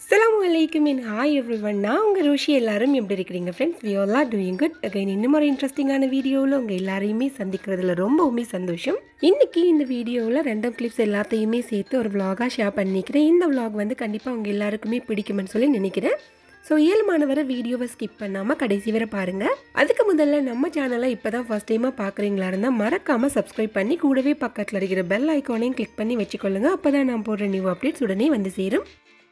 Assalamualaikum and hi everyone. நான் உங்க ரோஷி எல்லாரும் எப்படி இருக்கீங்க friends? We all are doing good. Again இன்னும் ஒரு இன்ட்ரஸ்டிங்கான வீடியோல உங்க எல்லாரையுமே சந்திக்கிறதுல ரொம்பவே சந்தோஷம். இன்னைக்கு இந்த வீடியோல ரேண்டம் கிளிப்ஸ் எல்லாத்தையுமே சேர்த்து ஒரு vlog-ஆ ஷேர் பண்ணிக்கிறேன். இந்த vlog வந்து கண்டிப்பா உங்க எல்லாருக்குமே பிடிக்கும்னு சொல்லி நினைக்கிறேன். ஸோ இயல்பானவரை வீடியோவை ஸ்கிப் பண்ணாமல் கடைசி வரை பாருங்கள். அதுக்கு முதல்ல நம்ம சேனலை இப்போ தான் ஃபஸ்ட் டைமாக பார்க்குறீங்களா இருந்தால் மறக்காமல் சப்ஸ்கிரைப் பண்ணி கூடவே பக்கத்தில் இருக்கிற பெல் ஐக்கானையும் கிளிக் பண்ணி வச்சுக்கொள்ளுங்க. அப்போ தான் நான் போடுற நியூ அப்டேட்ஸ் உடனே வந்து சேரும்.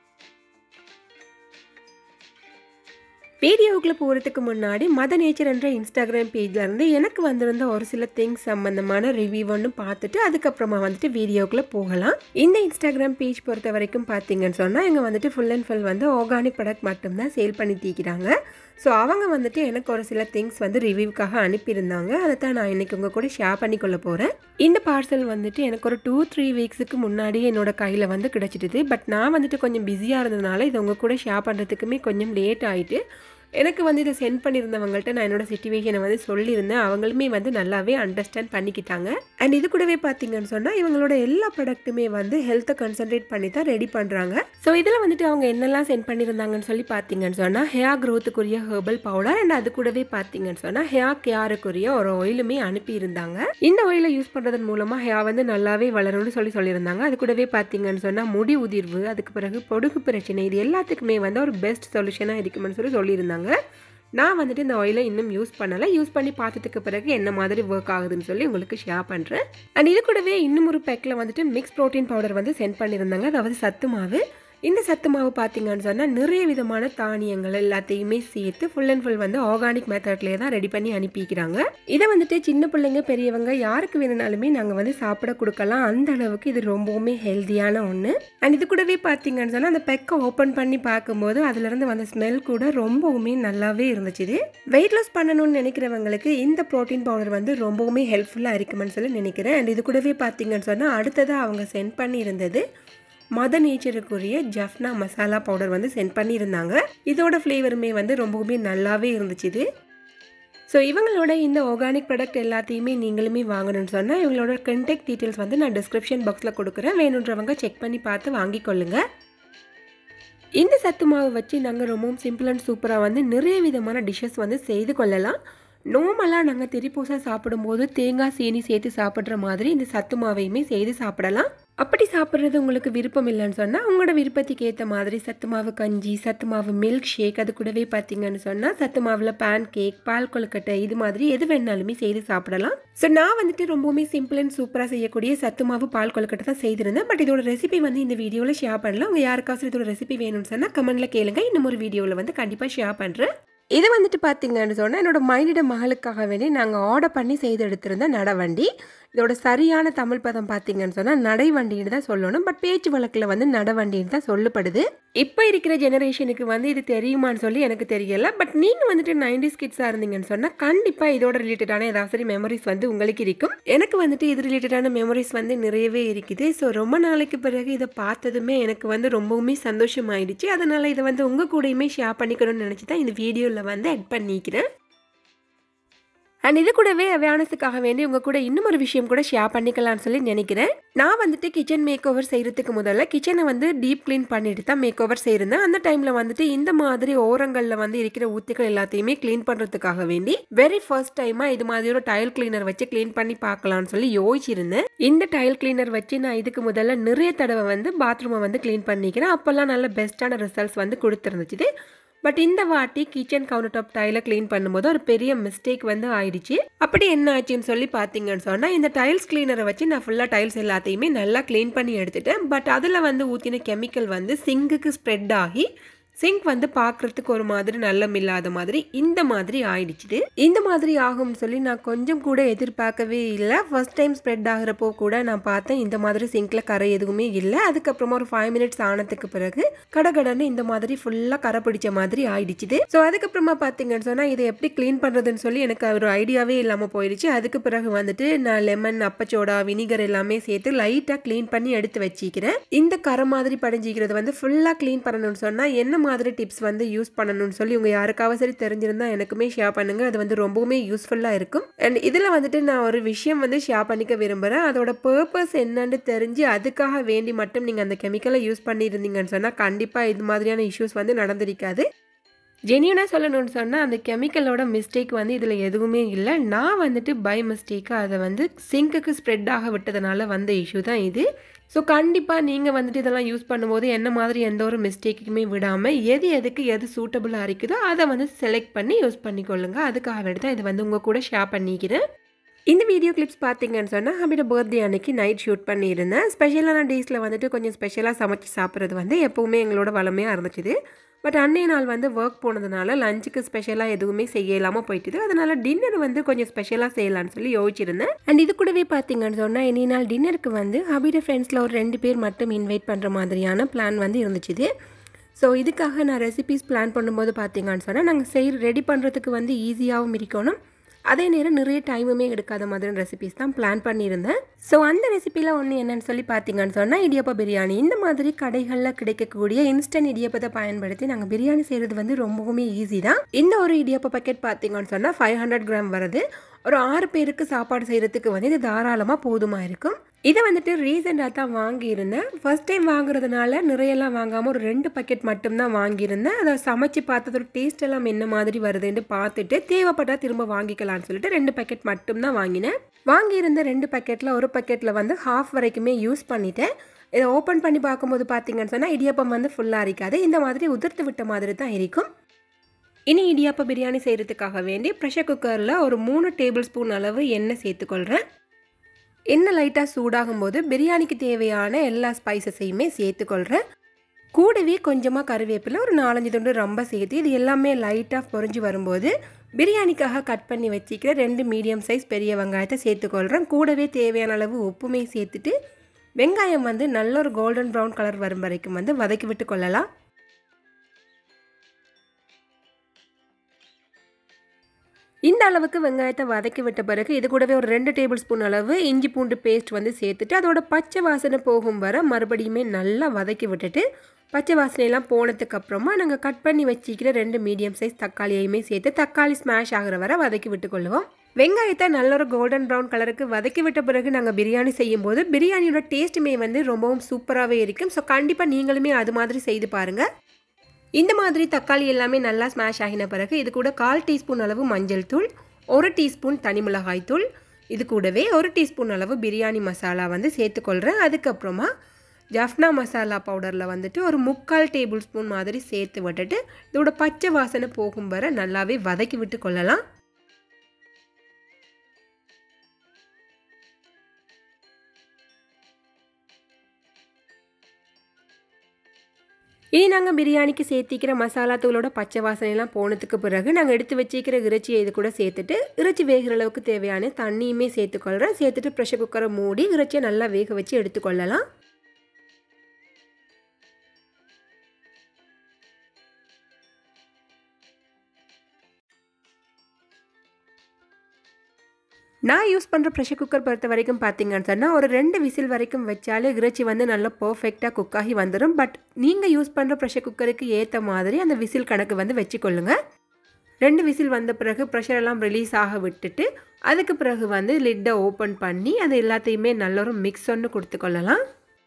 வீடியோவுக்குள்ளே போகிறதுக்கு முன்னாடி மத நேச்சர் என்ற இன்ஸ்டாகிராம் பேஜ்லேருந்து எனக்கு வந்திருந்த ஒரு சில திங்ஸ் சம்மந்தமான ரிவ்யூ ஒன்று பார்த்துட்டு அதுக்கப்புறமா வந்துட்டு வீடியோக்குள்ளே போகலாம். இந்த இன்ஸ்டாகிராம் பேஜ் பொறுத்த வரைக்கும் பார்த்தீங்கன்னு சொன்னால் இங்கே வந்துட்டு ஃபுல் அண்ட் ஃபுல் வந்து ஆர்கானிக் ப்ராடக்ட் மட்டும்தான் சேல் பண்ணி தீக்கிறாங்க. ஸோ அவங்க வந்துட்டு எனக்கு ஒரு சில திங்ஸ் வந்து ரிவ்யூக்காக அனுப்பியிருந்தாங்க. அதை தான் நான் இன்றைக்கி உங்கள் கூட ஷேர் பண்ணிக்கொள்ள போகிறேன். இந்த பார்சல் வந்துட்டு எனக்கு ஒரு 2-3 வீக்ஸுக்கு முன்னாடியே என்னோட கையில் வந்து கிடச்சிடுது. பட் நான் வந்துட்டு கொஞ்சம் பிஸியாக இருந்ததுனால இதை உங்கள் கூட ஷேர் பண்ணுறதுக்குமே கொஞ்சம் லேட் ஆகிட்டு எனக்கு வந்து இதை சென்ட் பண்ணியிருந்தவங்கள்ட்ட நான் என்னோடய சிச்சுவேஷனை வந்து சொல்லியிருந்தேன். அவங்களுமே வந்து நல்லாவே அண்டர்ஸ்டாண்ட் பண்ணிக்கிட்டாங்க. அண்ட் இது கூடவே பார்த்தீங்கன்னு சொன்னால் இவங்களோட எல்லா ப்ராடக்ட்டுமே வந்து ஹெல்த்தை கான்சன்ட்ரேட் பண்ணி தான் ரெடி பண்ணுறாங்க. ஸோ இதில் வந்துட்டு அவங்க என்னெல்லாம் சென்ட் பண்ணியிருந்தாங்கன்னு சொல்லி பார்த்தீங்கன்னு சொன்னால் ஹேர் க்ரோத்துக்குரிய ஹெர்பல் பவுடர் அண்ட் அது கூடவே பார்த்தீங்கன்னு சொன்னால் ஹேர் கேருக்குரிய ஒரு ஆயிலுமே அனுப்பியிருந்தாங்க. இந்த ஆயிலை யூஸ் பண்ணுறதன் மூலமாக ஹேர் வந்து நல்லாவே வளரும்னு சொல்லியிருந்தாங்க. அது கூடவே பார்த்தீங்கன்னு சொன்னால் முடி உதிர்வு, அதுக்கு பிறகு பொடுகு பிரச்சனை, இது எல்லாத்துக்குமே வந்து ஒரு பெஸ்ட் சொல்யூஷனாக இருக்குமென்னு சொல்லியிருந்தாங்க. நான் வந்துட்டு இந்த ஆயிலை இன்னும் யூஸ் பண்ணலை. யூஸ் பண்ணி பார்த்ததுக்கு பிறகு என்ன மாதிரி ஒர்க் ஆகுதுன்னு சொல்லி உங்களுக்கு ஷேர் பண்ணுறேன். அண்ட் இது கூடவே இன்னும் ஒரு பேக்கில் வந்துட்டு மிக்ஸ் ப்ரோட்டீன் பவுடர் வந்து சென்ட் பண்ணியிருந்தாங்க. அதாவது சத்து மாவு. இந்த சத்து மாவு பார்த்தீங்கன்னு சொன்னால் நிறைய விதமான தானியங்கள் எல்லாத்தையுமே சேர்த்து ஃபுல் அண்ட் ஃபுல் வந்து ஆர்கானிக் மெத்தட்லேயே தான் ரெடி பண்ணி அனுப்பிக்கிறாங்க. இதை வந்துட்டு சின்ன பிள்ளைங்க பெரியவங்க யாருக்கு வேணுனாலுமே நாங்கள் வந்து சாப்பிட கொடுக்கலாம். அந்த அளவுக்கு இது ரொம்பவுமே ஹெல்த்தியான ஒன்று. அண்ட் இது கூடவே பார்த்தீங்கன்னு சொன்னால் அந்த பெக்கை ஓப்பன் பண்ணி பார்க்கும்போது அதுலேருந்து வந்த ஸ்மெல் கூட ரொம்பவுமே நல்லாவே இருந்துச்சு. வெயிட் லாஸ் பண்ணணும்னு நினைக்கிறவங்களுக்கு இந்த ப்ரோட்டீன் பவுடர் வந்து ரொம்பவுமே ஹெல்ப்ஃபுல்லாக இருக்குமென்னு சொல்லி நினைக்கிறேன். அண்ட் இது கூடவே பார்த்தீங்கன்னு சொன்னால் அடுத்ததாக அவங்க சென்ட் பண்ணி இருந்தது மத நேச்சருக்குரிய ஜஃப்னா மசாலா பவுடர் வந்து சென்ட் பண்ணியிருந்தாங்க. இதோட ஃப்ளேவருமே வந்து ரொம்பவுமே நல்லாவே இருந்துச்சு. ஸோ இவங்களோட இந்த ஆர்கானிக் ப்ராடக்ட் எல்லாத்தையுமே நீங்களுமே வாங்கணும்னு சொன்னால் இவங்களோட கான்டாக்ட் டீட்டெயில்ஸ் வந்து நான் டிஸ்கிரிப்ஷன் பாக்ஸில் கொடுக்குறேன். வேணுன்றவங்க செக் பண்ணி பார்த்து வாங்கிக்கொள்ளுங்க. இந்த சத்து மாவு வச்சு நாங்கள் ரொம்பவும் சிம்பிள் அண்ட் சூப்பராக வந்து நிறைய விதமான டிஷ்ஷஸ் வந்து செய்து கொள்ளலாம். நார்மலாக நாங்கள் திரிப்பூசா சாப்பிடும்போது தேங்காய் சீனி சேர்த்து சாப்பிட்ற மாதிரி இந்த சத்து மாவையுமே செய்து சாப்பிடலாம். அப்படி சாப்பிட்றது உங்களுக்கு விருப்பம் இல்லைன்னு சொன்னால் உங்களோட விருப்பத்துக்கு ஏற்ற மாதிரி சத்து மாவு கஞ்சி, சத்து மாவு மில்க் ஷேக், அது கூடவே பார்த்தீங்கன்னு சொன்னால் சத்து மாவில் பேன் கேக், பால் கொழுக்கட்டை, இது மாதிரி எது வேணாலுமே செய்து சாப்பிடலாம். ஸோ நான் வந்துட்டு ரொம்பவுமே சிம்பிள் அண்ட் சூப்பராக செய்யக்கூடிய சத்து மாவு பால் கொழுக்கட்டை தான் செய்திருந்தேன். பட் இதோட ரெசிபி வந்து இந்த வீடியோவில் ஷேர் பண்ணலாம். உங்கள் யாருக்காச்சும் இதோட ரெசிபி வேணும்னு சொன்னால் கமெண்ட்டில் கேளுங்க. இன்னும் ஒரு வீடியோவில் வந்து கண்டிப்பாக ஷேர் பண்ணுறேன். இது வந்துட்டு பார்த்தீங்கன்னு சொன்னால் என்னோட மைனிட மகளுக்காக வேண்டி நாங்கள் ஆர்டர் பண்ணி செய்து எடுத்திருந்த நடவண்டி. இதோட சரியான தமிழ் பதம் பார்த்தீங்கன்னு சொன்னால் நடைவண்டின்னு தான் சொல்லணும். பட் பேச்சு வழக்கில் வந்து நடவண்டின்னு தான் சொல்லப்படுது. இப்போ இருக்கிற ஜெனரேஷனுக்கு வந்து இது தெரியுமான்னு சொல்லி எனக்கு தெரியலை. பட் நீங்கள் வந்துட்டு 90's கிட்ஸாக இருந்தீங்கன்னு சொன்னால் கண்டிப்பாக இதோட ரிலேட்டடான ஏதாவது மெமரிஸ் வந்து உங்களுக்கு இருக்கும். எனக்கு வந்துட்டு இது ரிலேட்டடான மெமரிஸ் வந்து நிறையவே இருக்குது. ஸோ ரொம்ப நாளைக்கு பிறகு இதை பார்த்ததுமே எனக்கு வந்து ரொம்பவுமே சந்தோஷமாயிடுச்சு. அதனால் இதை வந்து உங்கள் கூடயுமே ஷேர் பண்ணிக்கணும்னு நினச்சி தான் இந்த வீடியோவில் வந்து ஆட் பண்ணிக்கிறேன். அண்ட் இது கூடவே அவேர்னஸுக்காக வேண்டி உங்கள் கூட இன்னும் ஒரு விஷயம் கூட ஷேர் பண்ணிக்கலாம்னு சொல்லி நினைக்கிறேன். நான் வந்துட்டு கிச்சன் மேக் ஓவர் செய்கிறதுக்கு முதல்ல கிச்சனை வந்து டீப் க்ளீன் பண்ணிட்டு தான் மேக் ஓவர் செய்யிருந்தேன். அந்த டைமில் வந்துட்டு இந்த மாதிரி ஓரங்களில் வந்து இருக்கிற ஊத்திகள் எல்லாத்தையுமே க்ளீன் பண்ணுறதுக்காக வேண்டி வெரி ஃபர்ஸ்ட் டைமாக இது மாதிரி ஒரு டைல் கிளீனர் வச்சு க்ளீன் பண்ணி பார்க்கலான்னு சொல்லி யோசிச்சிருந்தேன். இந்த டைல் கிளீனர் வச்சு நான் இதுக்கு முதல்ல நிறைய தடவை வந்து பாத்ரூமை வந்து க்ளீன் பண்ணிக்கிறேன். அப்போல்லாம் நல்ல பெஸ்ட்டான ரிசல்ட்ஸ் வந்து கொடுத்துருந்துச்சு. பட் இந்த வாட்டி கிச்சன் கவுண்டர் டாப் டைலை க்ளீன் பண்ணும்போது ஒரு பெரிய மிஸ்டேக் வந்து ஆயிடுச்சு. அப்படி என்ன ஆச்சுன்னு சொல்லி பார்த்தீங்கன்னு சொன்னால் இந்த டைல்ஸ் கிளீனரை வச்சு நான் ஃபுல்லாக டைல்ஸ் எல்லாத்தையுமே நல்லா க்ளீன் பண்ணி எடுத்துட்டேன். பட் அதில் வந்து ஊற்றின கெமிக்கல் வந்து சிங்குக்கு ஸ்ப்ரெட் ஆகி சிங்க் வந்து பார்க்குறதுக்கு ஒரு மாதிரி நல்லம் இல்லாத மாதிரி இந்த மாதிரி ஆயிடுச்சு. இந்த மாதிரி ஆகும்னு சொல்லி நான் கொஞ்சம் கூட எதிர்பார்க்கவே இல்லை. ஃபர்ஸ்ட் டைம் ஸ்ப்ரெட் ஆகிறப்போ கூட நான் பார்த்தேன் இந்த மாதிரி சிங்கில் கரை எதுவுமே இல்லை. அதுக்கப்புறமா ஒரு 5 மினிட்ஸ் ஆனதுக்கு பிறகு கடகடன்னு இந்த மாதிரி ஃபுல்லாக கரை பிடிச்ச மாதிரி ஆயிடுச்சு. ஸோ அதுக்கப்புறமா பார்த்தீங்கன்னு சொன்னால் இதை எப்படி க்ளீன் பண்ணுறதுன்னு சொல்லி எனக்கு ஒரு ஐடியாவே இல்லாமல் போயிடுச்சு. அதுக்கு பிறகு வந்துட்டு நான் லெமன், அப்பச்சோடா, வினிகர் எல்லாமே சேர்த்து லைட்டாக க்ளீன் பண்ணி எடுத்து வச்சிக்கிறேன். இந்த கரை மாதிரி படிஞ்சிக்கிறது வந்து ஃபுல்லாக க்ளீன் பண்ணணும்னு சொன்னால் என்ன மாதிரி டிப்ஸ் வந்து யூஸ் பண்ணணும்னு சொல்லி உங்கள் யாருக்காவது சரி தெரிஞ்சிருந்தால் எனக்குமே ஷேர் பண்ணுங்கள். அது வந்து ரொம்பவுமே யூஸ்ஃபுல்லாக இருக்கும். அண்ட் இதில் வந்துட்டு நான் ஒரு விஷயம் வந்து ஷேர் பண்ணிக்க விரும்புகிறேன். அதோட பர்பஸ் என்னன்னு தெரிஞ்சு அதுக்காக வேண்டி மட்டும் நீங்கள் அந்த கெமிக்கலை யூஸ் பண்ணியிருந்தீங்கன்னு சொன்னால் கண்டிப்பாக இது மாதிரியான இஷ்யூஸ் வந்து நடந்திருக்காது. ஜென்யூனாக சொல்லணும்னு சொன்னால் அந்த கெமிக்கலோட மிஸ்டேக் வந்து இதில் எதுவுமே இல்லை. நான் வந்துட்டு பை மிஸ்டேக்காக அதை வந்து சிங்க்குக்கு ஸ்ப்ரெட் ஆக விட்டதுனால வந்த இஷ்யூ தான் இது. ஸோ கண்டிப்பாக நீங்கள் வந்துட்டு இதெல்லாம் யூஸ் பண்ணும்போது என்ன மாதிரி எந்த ஒரு மிஸ்டேக்குமே விடாமல் எதுக்கு எது சூட்டபுளாக இருக்குதோ அதை வந்து செலக்ட் பண்ணி யூஸ் பண்ணிக்கொள்ளுங்க. அதுக்காக வேண்டி தான் இது வந்து உங்கள் கூட ஷேர் பண்ணிக்கிறேன். இந்த வீடியோ கிளிப்ஸ் பார்த்தீங்கன்னு சொன்னால் ஹபியோட பர்த்டே அன்னைக்கு நைட் ஷூட் பண்ணியிருந்தேன். ஸ்பெஷலான டேஸில் வந்துட்டு கொஞ்சம் ஸ்பெஷலாக சமைச்சு சாப்பிட்றது வந்து எப்போவுமே எங்களோட வளமையாக இருந்துச்சுது. பட் அன்னைய நாள் வந்து ஒர்க் போனதுனால லஞ்சுக்கு ஸ்பெஷலாக எதுவுமே செய்ய இல்லாமல் போயிட்டுது. அதனால் டின்னர் வந்து கொஞ்சம் ஸ்பெஷலாக செய்யலான்னு சொல்லி யோசிச்சிருந்தேன். அண்ட் இது கூடவே பார்த்தீங்கன்னு சொன்னால் இனி நாள் டின்னருக்கு வந்து ஹபியோட ஃப்ரெண்ட்ஸில் ஒரு 2 பேர் மட்டும் இன்வைட் பண்ணுற மாதிரியான பிளான் வந்து இருந்துச்சுது. ஸோ இதுக்காக நான் ரெசிபீஸ் பிளான் பண்ணும்போது பார்த்தீங்கன்னு சொன்னால் நாங்கள் ரெடி பண்ணுறதுக்கு வந்து ஈஸியாகவும் இருக்கணும், அதே நேரம் நிறைய டைமுமே எடுக்காத மாதிரி ரெசிபிஸ் தான் பிளான் பண்ணியிருந்தேன். ஸோ அந்த ரெசிபியில் ஒன்று என்னன்னு சொல்லி பார்த்தீங்கன்னு சொன்னால் இடியப்ப பிரியாணி. இந்த மாதிரி கடைகளில் கிடைக்கக்கூடிய இன்ஸ்டன்ட் இடியப்பத்தை பயன்படுத்தி நாங்கள் பிரியாணி செய்கிறது வந்து ரொம்பவுமே ஈஸி தான். இந்த ஒரு இடியப்ப பாக்கெட் பார்த்தீங்கன்னு சொன்னால் 500 கிராம் வருது. ஒரு 6 பேருக்கு சாப்பாடு செய்கிறதுக்கு வந்து இது தாராளமாக போதுமாக இருக்கும். இதை வந்துட்டு ரீசெண்டாக தான் வாங்கியிருந்தேன். ஃபர்ஸ்ட் டைம் வாங்குறதுனால நிறையெல்லாம் வாங்காமல் ஒரு 2 பாக்கெட் மட்டும்தான் வாங்கியிருந்தேன். அதை சமைச்சு பார்த்ததோட டேஸ்ட் எல்லாம் என்ன மாதிரி வருதுன்னு பார்த்துட்டு தேவைப்பட்டால் திரும்ப வாங்கிக்கலாம்னு சொல்லிட்டு 2 பாக்கெட் மட்டும்தான் வாங்கினேன். வாங்கியிருந்த 2 பாக்கெட்டில் ஒரு பாக்கெட்டில் வந்து ஹாஃப் வரைக்குமே யூஸ் பண்ணிட்டேன். இதை ஓப்பன் பண்ணி பார்க்கும்போது பார்த்தீங்கன்னு சொன்னால் இடியப்பம் வந்து ஃபுல்லாக இருக்காது, இந்த மாதிரி உதிர்த்து விட்ட மாதிரி தான் இருக்கும். இனி இடியாப்ப பிரியாணி செய்கிறதுக்காக வேண்டி ப்ரெஷர் குக்கரில் ஒரு 3 டேபிள் ஸ்பூன் அளவு எண்ணெய் சேர்த்துக்கொள்கிறேன். எண்ணெய் லைட்டாக சூடாகும் போது பிரியாணிக்கு தேவையான எல்லா ஸ்பைசஸையுமே சேர்த்துக்கொள்கிறேன். கூடவே கொஞ்சமாக கருவேப்பிலை, ஒரு 4-5 துண்டு ரொம்ப சேர்த்து இது எல்லாமே லைட்டாக பொரிஞ்சு வரும்போது பிரியாணிக்காக கட் பண்ணி வச்சுக்கிற 2 மீடியம் சைஸ் பெரிய வெங்காயத்தை சேர்த்துக்கொள்கிறேன். கூடவே தேவையான அளவு உப்புமே சேர்த்துட்டு வெங்காயம் வந்து நல்ல ஒரு கோல்டன் ப்ரௌன் கலர் வரும் வரைக்கும் வந்து வதக்கி விட்டு கொள்ளலாம். இந்த அளவுக்கு வெங்காயத்தை வதக்கி விட்ட பிறகு இது கூடவே ஒரு 2 டேபிள் ஸ்பூன் அளவு இஞ்சி பூண்டு பேஸ்ட் வந்து சேர்த்துட்டு அதோட பச்சை வாசனை போகும் வர மறுபடியுமே நல்லா வதக்கி விட்டுட்டு பச்சை வாசனையெல்லாம் போனதுக்கு அப்புறமா நாங்கள் கட் பண்ணி வச்சிக்கிற 2 மீடியம் சைஸ் தக்காளியையுமே சேர்த்து தக்காளி ஸ்மாஷ் ஆகிற வர வதக்கி விட்டு கொள்ளுவோம். வெங்காயத்தை நல்ல ஒரு கோல்டன் ப்ரௌன் கலருக்கு வதக்கி விட்ட பிறகு நாங்கள் பிரியாணி செய்யும் போது பிரியாணியோட டேஸ்ட்டுமே வந்து ரொம்பவும் சூப்பராகவே இருக்கும். ஸோ கண்டிப்பாக நீங்களுமே அது மாதிரி செய்து பாருங்கள். இந்த மாதிரி தக்காளி எல்லாமே நல்லா ஸ்மாஷ் ஆகின பிறகு இது கூட 1/4 டீஸ்பூன் அளவு மஞ்சள் தூள், 1 டீஸ்பூன் தனி மிளகாய் தூள், இது கூடவே 1 டீஸ்பூன் அளவு பிரியாணி மசாலா வந்து சேர்த்துக்கொள்கிறேன். அதுக்கப்புறமா ஜஃப்னா மசாலா பவுடரில் வந்துட்டு ஒரு 3/4 டேபிள் ஸ்பூன் மாதிரி சேர்த்து விட்டுட்டு இதோட பச்சை வாசனை போகும் வர நல்லாவே வதக்கி விட்டு கொள்ளலாம். இனி நாங்கள் பிரியாணிக்கு சேர்த்திக்கிற மசாலா தூளோட பச்சை வாசனைலாம் போனதுக்கு பிறகு நாங்கள் எடுத்து வச்சிக்கிற இறைச்சியை இது கூட சேர்த்துட்டு இறைச்சி வேகிற அளவுக்கு தேவையான தண்ணியுமே சேர்த்துக்கொள்கிறேன். சேர்த்துட்டு ப்ரெஷர் குக்கரை மூடி இறைச்சியை நல்லா வேக வச்சு எடுத்துக்கொள்ளலாம். நான் யூஸ் பண்ணுற ப்ரெஷர் குக்கர் பொறுத்த வரைக்கும் பார்த்தீங்கன்னு சொன்னால் ஒரு 2 விசில் வரைக்கும் வச்சாலே இறைச்சி வந்து நல்லா பர்ஃபெக்டாக குக் ஆகி வந்துடும். பட் நீங்கள் யூஸ் பண்ணுற ப்ரெஷர் குக்கருக்கு ஏற்ற மாதிரி அந்த விசில் கணக்கு வந்து வச்சுக்கொள்ளுங்க. 2 விசில் வந்த பிறகு ப்ரெஷர் எல்லாம் ரிலீஸ் ஆக விட்டுட்டு அதுக்கு பிறகு வந்து லிட்டை ஓப்பன் பண்ணி அது எல்லாத்தையுமே நல்ல ஒரு மிக்ஸ் ஒன்று கொடுத்துக்கொள்ளலாம்.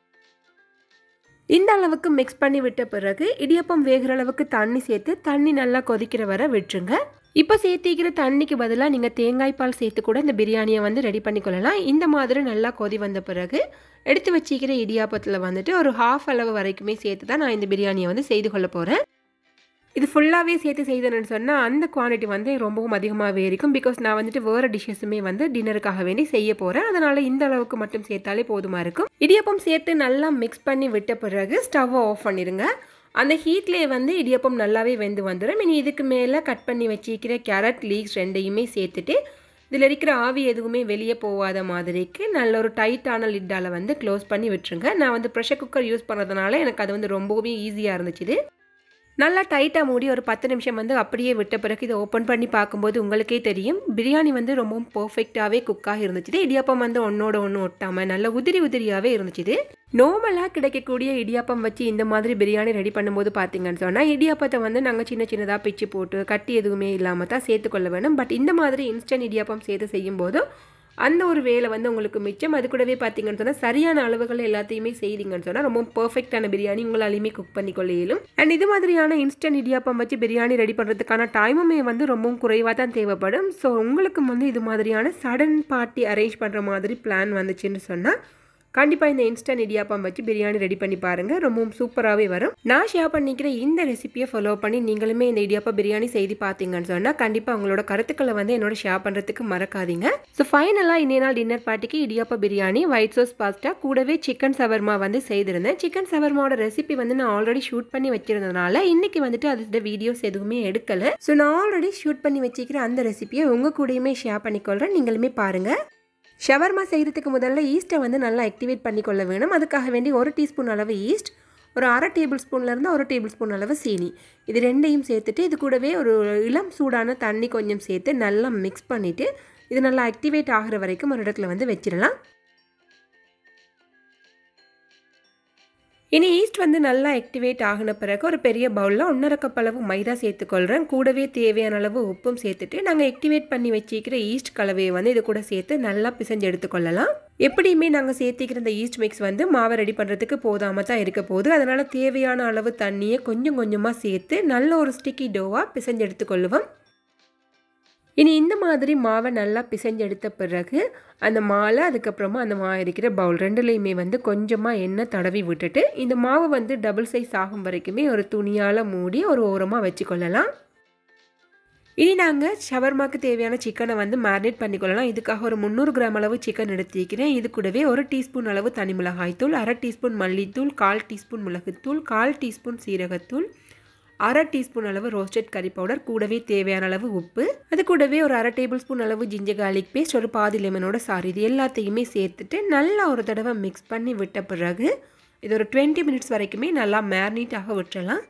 இந்த அளவுக்கு மிக்ஸ் பண்ணி விட்ட பிறகு இடியப்பம் வேகிற அளவுக்கு தண்ணி சேர்த்து தண்ணி நல்லா கொதிக்கிற வர விட்டுருங்க. இப்போ சேர்த்திக்கிற தண்ணிக்கு பதிலாக நீங்கள் தேங்காய் பால் சேர்த்து கூட இந்த பிரியாணியை வந்து ரெடி பண்ணிக்கொள்ளலாம். இந்த மாதிரி நல்லா கொதி வந்த பிறகு எடுத்து வச்சிக்கிற இடியாப்பத்தில் வந்துட்டு ஒரு 1/2 அளவு வரைக்குமே சேர்த்து தான் நான் இந்த பிரியாணியை வந்து செய்து கொள்ள போகிறேன். இது ஃபுல்லாகவே சேர்த்து செய்தேன்னு சொன்னால் அந்த குவான்டிட்டி வந்து ரொம்பவும் அதிகமாகவே இருக்கும். பிகாஸ் நான் வந்துட்டு வேறு டிஷ்ஷஸுமே வந்து டின்னருக்காக வேண்டி செய்ய போகிறேன். அதனால் இந்த அளவுக்கு மட்டும் சேர்த்தாலே போதுமாக இருக்கும். இடியப்பம் சேர்த்து நல்லா மிக்ஸ் பண்ணி விட்ட பிறகு ஸ்டவ்வை ஆஃப் பண்ணிடுங்க. அந்த ஹீட்லேயே வந்து இடியப்பம் நல்லாவே வெந்து வந்துடும். இனி இதுக்கு மேலே கட் பண்ணி வச்சிக்கிற கேரட் லீக்ஸ் 2யுமே சேர்த்துட்டு இதில் இருக்கிற ஆவி எதுவுமே வெளியே போகாத மாதிரிக்கு நல்ல ஒரு டைட்டான லிட்டால் வந்து க்ளோஸ் பண்ணி விட்டுருங்க. நான் வந்து ப்ரெஷர் குக்கர் யூஸ் பண்ணுறதுனால எனக்கு அது வந்து ரொம்பவே ஈஸியாக இருந்துச்சு. நல்லா டைட்டாக மூடி ஒரு 10 நிமிஷம் வந்து அப்படியே விட்ட பிறகு இதை ஓப்பன் பண்ணி பார்க்கும்போது உங்களுக்கே தெரியும் பிரியாணி வந்து ரொம்பவும் பர்ஃபெக்டாகவே குக்காக இருந்துச்சு. இடியாப்பம் வந்து ஒன்றோட ஒன்று ஒட்டாமல் நல்லா உதிரியாகவே இருந்துச்சு. நார்மலாக கிடைக்கக்கூடிய இடியாப்பம் வச்சு இந்த மாதிரி பிரியாணி ரெடி பண்ணும்போது பார்த்தீங்கன்னு சொன்னால் இடியாப்பத்தை வந்து நாங்கள் சின்னதாக பிச்சு போட்டு கட்டி எதுவுமே இல்லாமல் தான் சேர்த்துக்கொள்ள வேணும். பட் இந்த மாதிரி இன்ஸ்டன்ட் இடியாப்பம் சேர்த்து செய்யும்போது அந்த ஒரு வேலை வந்து உங்களுக்கு மிச்சம். அது கூடவே பார்த்தீங்கன்னு சொன்னால் சரியான அளவுகள் எல்லாத்தையுமே செய்தீங்கன்னு சொன்னால் ரொம்ப பர்ஃபெக்டான பிரியாணி உங்களாலையுமே குக் பண்ணி கொள்ள இயலும். அண்ட் இது மாதிரியான இன்ஸ்டன்ட் இடியாப்பம் வச்சு பிரியாணி ரெடி பண்ணுறதுக்கான டைமுமே வந்து ரொம்பவும் குறைவாக தான் தேவைப்படும். ஸோ உங்களுக்கு வந்து இது மாதிரியான சடன் பார்ட்டி அரேஞ்ச் பண்ணுற மாதிரி பிளான் வந்துச்சுன்னு சொன்னால் கண்டிப்பாக இந்த இன்ஸ்டன்ட் இடியாப்பம் வச்சு பிரியாணி ரெடி பண்ணி பாருங்கள். ரொம்பவும் சூப்பராகவே வரும். நான் ஷேர் பண்ணிக்கிற இந்த ரெசிபியை ஃபாலோ பண்ணி நீங்களுமே இந்த இடியாப்பம் பிரியாணி செய்து பார்த்தீங்கன்னு சொன்னால் கண்டிப்பாக உங்களோட கருத்துக்களை வந்து என்னோட ஷேர் பண்ணுறதுக்கு மறக்காதீங்க. ஸோ ஃபைனலாக இன்னைய நாள் டின்னர் பார்ட்டிக்கு idiyappam biryani, white sauce pasta கூடவே சிக்கன் சவர்மா வந்து செய்திருந்தேன். சிக்கன் சவர்மாவோட ரெசிபி வந்து நான் ஆல்ரெடி ஷூட் பண்ணி வச்சிருந்ததுனால இன்னைக்கு வந்துட்டு அது வீடியோஸ் எதுவுமே எடுக்கலை. ஸோ நான் ஆல்ரெடி ஷூட் பண்ணி வச்சுக்கிற அந்த ரெசிபியை உங்கள் கூடயுமே ஷேர் பண்ணிக்கொள்கிறேன். நீங்களுமே பாருங்கள். ஷவர்மா செய்கிறதுக்கு முதல்ல ஈஸ்ட்டை வந்து நல்லா ஆக்டிவேட் பண்ணிக்கொள்ள வேணும். அதுக்காக வேண்டி 1 டீஸ்பூன் அளவு ஈஸ்ட், ஒரு 1/2 டேபிள் ஸ்பூன்லேருந்து 1 டேபிள் ஸ்பூன் அளவு சீனி, இது ரெண்டையும் சேர்த்துட்டு இது கூடவே ஒரு இளம் சூடான தண்ணி கொஞ்சம் சேர்த்து நல்லா மிக்ஸ் பண்ணிவிட்டு இது நல்லா ஆக்டிவேட் ஆகிற வரைக்கும் ஒரு இடத்துல வந்து வச்சிடலாம். இனி ஈஸ்ட் வந்து நல்லா ஆக்டிவேட் ஆகின பிறகு ஒரு பெரிய பவுலில் 1.5 கப் அளவு மைதா சேர்த்துக்கொள்கிறேன். கூடவே தேவையான அளவு உப்பும் சேர்த்துட்டு நாங்கள் ஆக்டிவேட் பண்ணி வச்சிக்கிற ஈஸ்ட் கலவையை வந்து இது கூட சேர்த்து நல்லா பிசைஞ்சு எடுத்துக்கொள்ளலாம். எப்படியுமே நாங்கள் சேர்த்திக்கிற இந்த ஈஸ்ட் மிக்ஸ் வந்து மாவை ரெடி பண்ணுறதுக்கு போதாமல் தான் இருக்க போகுது. அதனால் தேவையான அளவு தண்ணியை கொஞ்சம் கொஞ்சமாக சேர்த்து நல்ல ஒரு ஸ்டிக்கி டோவாக பிசைஞ்சு எடுத்துக்கொள்ளுவோம். இனி இந்த மாதிரி மாவை நல்லா பிசைஞ்சு எடுத்த பிறகு அந்த மாலை அதுக்கப்புறமா அந்த மாவு இருக்கிற பவுல் ரெண்டுலேயுமே வந்து கொஞ்சமாக எண்ணெய் தடவி விட்டுட்டு இந்த மாவை வந்து டபுள் சைஸ் ஆகும் வரைக்குமே ஒரு துணியால் மூடி ஒரு ஓரமாக வச்சுக்கொள்ளலாம். இனி நாங்கள் ஷவர்மாக்கு தேவையான சிக்கனை வந்து மேரினேட் பண்ணிக்கொள்ளலாம். இதுக்காக ஒரு 300 கிராம் அளவு சிக்கன் எடுத்துக்கிறேன். இது கூடவே 1 டீஸ்பூன் அளவு தனி மிளகாய்த்தூள், 1/2 டீஸ்பூன் மல்லித்தூள், 1/4 டீஸ்பூன் மிளகுத்தூள், 1/4 டீஸ்பூன் சீரகத்தூள், 1/2 டீஸ்பூன் அளவு ரோஸ்டட் கறி பவுடர், கூடவே தேவையான அளவு உப்பு, அது கூடவே ஒரு 1/2 டேபிள் ஸ்பூன் அளவு ஜிஞ்சர் கார்லிக் பேஸ்ட், ஒரு பாதி லெமனோட சாறு, இது எல்லாத்தையுமே சேர்த்துட்டு நல்லா ஒரு தடவை மிக்ஸ் பண்ணி விட்ட பிறகு இது ஒரு 20 மினிட்ஸ் வரைக்குமே நல்லா மேரினேட் ஆக விட்டுறலாம்.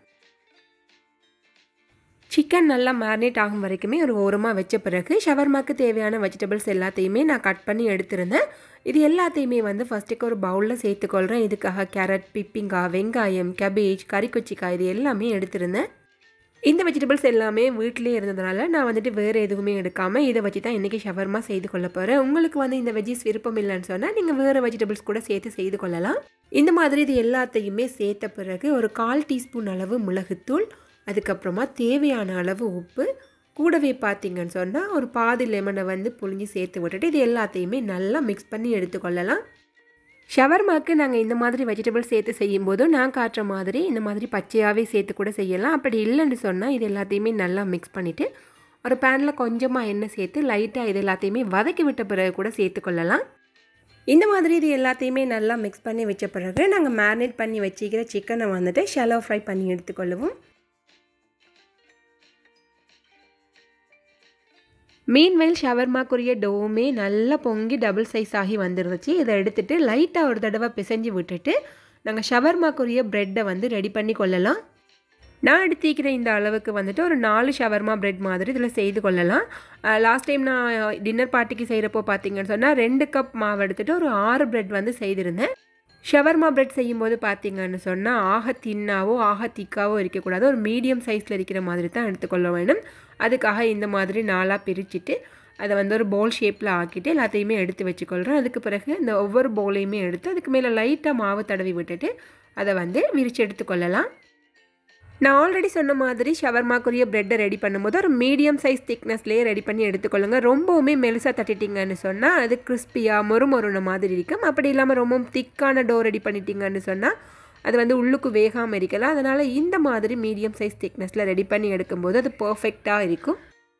சிக்கன் நல்லா மேரினேட் ஆகும் வரைக்குமே ஒரு ஓரமாக வச்ச பிறகு ஷவர்மாக்கு தேவையான வெஜிடபிள்ஸ் எல்லாத்தையுமே நான் கட் பண்ணி எடுத்திருந்தேன். இது எல்லாத்தையுமே வந்து ஃபஸ்ட்டுக்கு ஒரு பவுலில் சேர்த்துக்கொள்கிறேன். இதுக்காக கேரட், பிப்பிங்காய், வெங்காயம், கேபேஜ், கறிக்கொச்சிக்காய் இது எல்லாமே எடுத்திருந்தேன். இந்த வெஜிடபிள்ஸ் எல்லாமே வீட்டிலே இருந்ததுனால நான் வந்துட்டு வேறு எதுவுமே எடுக்காமல் இதை வச்சு தான் இன்றைக்கி ஷவர்மா செய்து கொள்ள போகிறேன். உங்களுக்கு வந்து இந்த வெஜ்ஜிஸ் விருப்பம் இல்லைன்னு சொன்னால் நீங்கள் வேறு வெஜிடபிள்ஸ் கூட சேர்த்து செய்து கொள்ளலாம். இந்த மாதிரி இது எல்லாத்தையுமே சேர்த்த பிறகு ஒரு 1/4 டீஸ்பூன் அளவு மிளகுத்தூள், அதுக்கப்புறமா தேவையான அளவு உப்பு, கூடவே பார்த்தீங்கன்னு சொன்னால் ஒரு பாதி லெமனை வந்து புழிஞ்சு சேர்த்து விட்டுட்டு இது எல்லாத்தையுமே நல்லா மிக்ஸ் பண்ணி எடுத்துக்கொள்ளலாம். ஷவர்மாக்கு நாங்கள் இந்த மாதிரி வெஜிடபிள் சேர்த்து செய்யும்போது நான் காட்டுற மாதிரி இந்த மாதிரி பச்சையாகவே சேர்த்து கூட செய்யலாம். அப்படி இல்லைன்னு சொன்னால் இது எல்லாத்தையுமே நல்லா மிக்ஸ் பண்ணிவிட்டு ஒரு பேனில் கொஞ்சமாக எண்ணெய் சேர்த்து லைட்டாக இது எல்லாத்தையுமே வதக்கி விட்ட பிறகு கூட சேர்த்துக்கொள்ளலாம். இந்த மாதிரி இது எல்லாத்தையுமே நல்லா மிக்ஸ் பண்ணி வச்ச பிறகு நாங்கள் மேரினேட் பண்ணி வச்சுக்கிற சிக்கனை வந்துட்டு ஷாலோ ஃப்ரை பண்ணி எடுத்துக்கொள்ளுவோம். மீன்வைல் ஷவர்மாக்குரிய டோவுமே நல்லா பொங்கி டபுள் சைஸ் ஆகி வந்துருந்துச்சு. இதை எடுத்துகிட்டு லைட்டாக ஒரு தடவை பிசைஞ்சு விட்டுட்டு நாங்கள் ஷவர்மாக்குரிய ப்ரெட்டை வந்து ரெடி பண்ணி கொள்ளலாம். நான் எடுத்துக்கிற இந்த அளவுக்கு வந்துட்டு ஒரு 4 ஷவர்மா ப்ரெட் மாதிரி இதில் செய்து கொள்ளலாம். லாஸ்ட் டைம் நான் டின்னர் பார்ட்டிக்கு செய்கிறப்போ பார்த்தீங்கன்னு சொன்னால் 2 கப் மாவு எடுத்துகிட்டு ஒரு 6 ப்ரெட் வந்து செய்திருந்தேன். ஷவர்மா பிரெட் செய்யும்போது பார்த்தீங்கன்னு சொன்னால் ஆக தின்னாவோ ஆக திக்காவோ இருக்கக்கூடாது, ஒரு மீடியம் சைஸில் இருக்கிற மாதிரி தான் எடுத்துக்கொள்ள வேணும். அதுக்காக இந்த மாதிரி 4ஆக பிரிச்சுட்டு அதை வந்து ஒரு பவுல் ஷேப்பில் ஆக்கிட்டு எல்லாத்தையுமே எடுத்து வச்சுக்கொள்கிறேன். அதுக்கு பிறகு இந்த ஒவ்வொரு பவுலையுமே எடுத்து அதுக்கு மேலே லைட்டாக மாவு தடவி விட்டுட்டு அதை வந்து விரித்து எடுத்துக்கொள்ளலாம். நான் ஆல்ரெடி சொன்ன மாதிரி ஷவர்மாக்குரிய ப்ரெட்டை ரெடி பண்ணும்போது ஒரு மீடியம் சைஸ் திக்னஸ்லேயே ரெடி பண்ணி எடுத்துக்கொள்ளுங்க. ரொம்பவுமே மெலிசாக தட்டிட்டிங்கன்னு சொன்னால் அது கிறிஸ்பியாக மொறுமொறுன மாதிரி இருக்கும். அப்படி இல்லாமல் ரொம்பவும் திக்கான டோ ரெடி பண்ணிட்டீங்கன்னு சொன்னால் அது வந்து உள்ளுக்கு வேகாமல் இருக்கலாம். அதனால் இந்த மாதிரி மீடியம் சைஸ் திக்னஸில் ரெடி பண்ணி எடுக்கும்போது அது பர்ஃபெக்டாக இருக்கும்.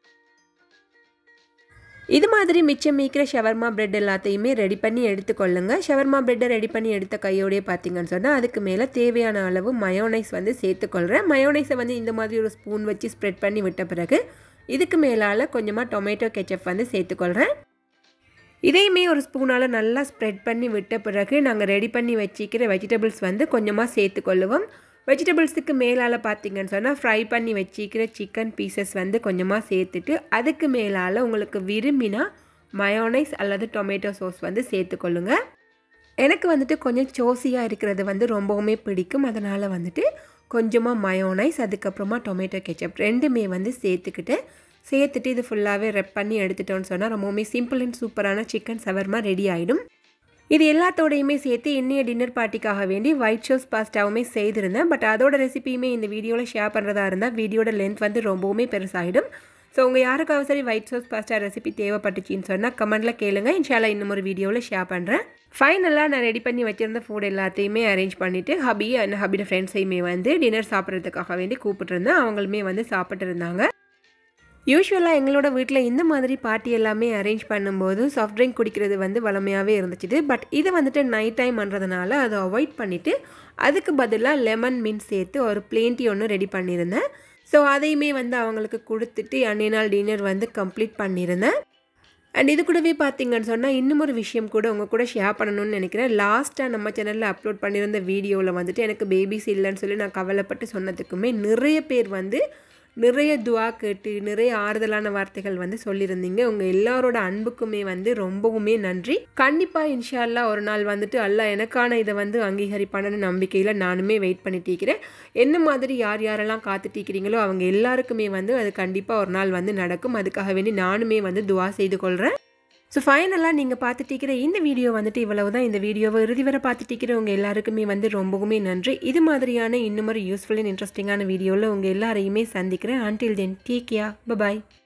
இது மாதிரி மிச்சம் மீக்கிற ஷவர்மா பிரெட் எல்லாத்தையுமே ரெடி பண்ணி எடுத்துக்கொள்ளுங்க. ஷவர்மா பிரெட்டை ரெடி பண்ணி எடுத்த கையோடையே பார்த்தீங்கன்னு சொன்னால் அதுக்கு மேலே தேவையான அளவு மயோனைஸ் வந்து சேர்த்துக்கொள்கிறேன். மயோனைஸை வந்து இந்த மாதிரி ஒரு ஸ்பூன் வச்சு ஸ்ப்ரெட் பண்ணி விட்ட பிறகு இதுக்கு மேலால் கொஞ்சமாக டொமேட்டோ கெச்சப் வந்து சேர்த்துக்கொள்கிறேன். இதையுமே ஒரு ஸ்பூனால் நல்லா ஸ்ப்ரெட் பண்ணி விட்ட பிறகு நாங்கள் ரெடி பண்ணி வச்சுக்கிற வெஜிடபிள்ஸ் வந்து கொஞ்சமாக சேர்த்துக்கொள்ளுவோம். வெஜிடபிள்ஸுக்கு மேலால் பார்த்தீங்கன்னு சொன்னால் ஃப்ரை பண்ணி வச்சிக்கிற சிக்கன் பீசஸ் வந்து கொஞ்சமாக சேர்த்துட்டு அதுக்கு மேலால் உங்களுக்கு விரும்பினா மயோனைஸ் அல்லது டொமேட்டோ சாஸ் வந்து சேர்த்துக்கொள்ளுங்க. எனக்கு வந்துட்டு கொஞ்சம் சோசியாக இருக்கிறது வந்து ரொம்பவுமே பிடிக்கும். அதனால் வந்துட்டு கொஞ்சமாக மயோனைஸ் அதுக்கப்புறமா டொமேட்டோ கெச்சப் ரெண்டுமே வந்து சேர்த்துட்டு இது ஃபுல்லாகவே ரெப் பண்ணி எடுத்துட்டோன்னு சொன்னால் ரொம்பவுமே சிம்பிள் அண்ட் சூப்பரான சிக்கன் ஷவர்மா ரெடி ஆகிடும். இது எல்லாத்தோடையுமே சேர்த்து இன்னைய டின்னர் பார்ட்டிக்காக வேண்டி ஒயிட் சாஸ் பாஸ்டாவுமே செய்திருந்தேன். பட் அதோட ரெசிபியுமே இந்த வீடியோவில் ஷேர் பண்ணுறதா இருந்தால் வீடியோட லென்த் வந்து ரொம்பவுமே பெருசாகிடும். ஸோ உங்கள் யாருக்காவது சரி ஒயிட் சாஸ் பாஸ்டா ரெசிபி தேவைப்பட்டுச்சின்னு சொன்னால் கமெண்ட்டில் கேளுங்க. இன்ஷால்லா இன்னும் ஒரு வீடியோவில் ஷேர் பண்ணுறேன். ஃபைனலாக நான் ரெடி பண்ணி வச்சுருந்த ஃபுட் எல்லாத்தையுமே அரேஞ்ச் பண்ணிவிட்டு ஹபியோட ஃப்ரெண்ட்ஸையுமே வந்து டின்னர் சாப்பிட்றதுக்காக வேண்டி கூப்பிட்டுருந்தேன். அவங்களுமே வந்து சாப்பிட்டு இருந்தாங்க. யூஸ்வலாக எங்களோட வீட்டில் இந்த மாதிரி பார்ட்டி எல்லாமே அரேஞ்ச் பண்ணும்போது சாஃப்ட் ட்ரிங்க் குடிக்கிறது வந்து வளமையாகவே இருந்துச்சு. பட் இது வந்துட்டு நைட் டைம் பண்ணுறதுனால அதை அவாய்ட் பண்ணிவிட்டு அதுக்கு பதிலாக லெமன் மின்ட் சேர்த்து ஒரு பிளேன் டீ ஒன்று ரெடி பண்ணியிருந்தேன். ஸோ அதையுமே வந்து அவங்களுக்கு கொடுத்துட்டு அன்றைய நாள் டின்னர் வந்து கம்ப்ளீட் பண்ணியிருந்தேன். அண்ட் இது கூடவே பார்த்தீங்கன்னு சொன்னால் இன்னும் ஒரு விஷயம் கூட உங்கள் கூட ஷேர் பண்ணணும்னு நினைக்கிறேன். லாஸ்ட்டாக நம்ம சேனலில் அப்லோட் பண்ணியிருந்த வீடியோவில் வந்துட்டு எனக்கு பேபிஸ் இல்லைன்னு சொல்லி நான் கவலைப்பட்டு சொன்னதுக்குமே நிறைய பேர் வந்து நிறைய துவா கேட்டு நிறைய ஆறுதலான வார்த்தைகள் வந்து சொல்லியிருந்தீங்க. உங்கள் எல்லாரோட அன்புக்குமே வந்து ரொம்பவுமே நன்றி. கண்டிப்பாக இன்ஷா அல்லாஹ் ஒரு நாள் வந்துட்டு அல்லாஹ் எனக்கான இதை வந்து அங்கீகரிப்பான நம்பிக்கையில் நானுமே வெயிட் பண்ணிட்டு இருக்கிறேன். என்ன மாதிரி யார் யாரெல்லாம் காத்துட்டு இருக்கிறீங்களோ அவங்க எல்லாருக்குமே வந்து அது கண்டிப்பாக ஒரு நாள் வந்து நடக்கும். அதுக்காக வேண்டி நானுமே வந்து துவா செய்து கொள்கிறேன். ஸோ ஃபைனலாக நீங்கள் பார்த்துட்டு இருக்கிற இந்த வீடியோ வந்துட்டு இவ்வளவு தான். இந்த வீடியோவை இறுதி வரை பார்த்துட்டு இருக்கிறவங்க எல்லாருக்குமே வந்து ரொம்பவுமே நன்றி. இது மாதிரியான இன்னும் ஒரு யூஸ்ஃபுல் அண்ட் இன்ட்ரெஸ்டிங்கான வீடியோவில் உங்கள் எல்லாரையுமே சந்திக்கிறேன். Until then take care. By.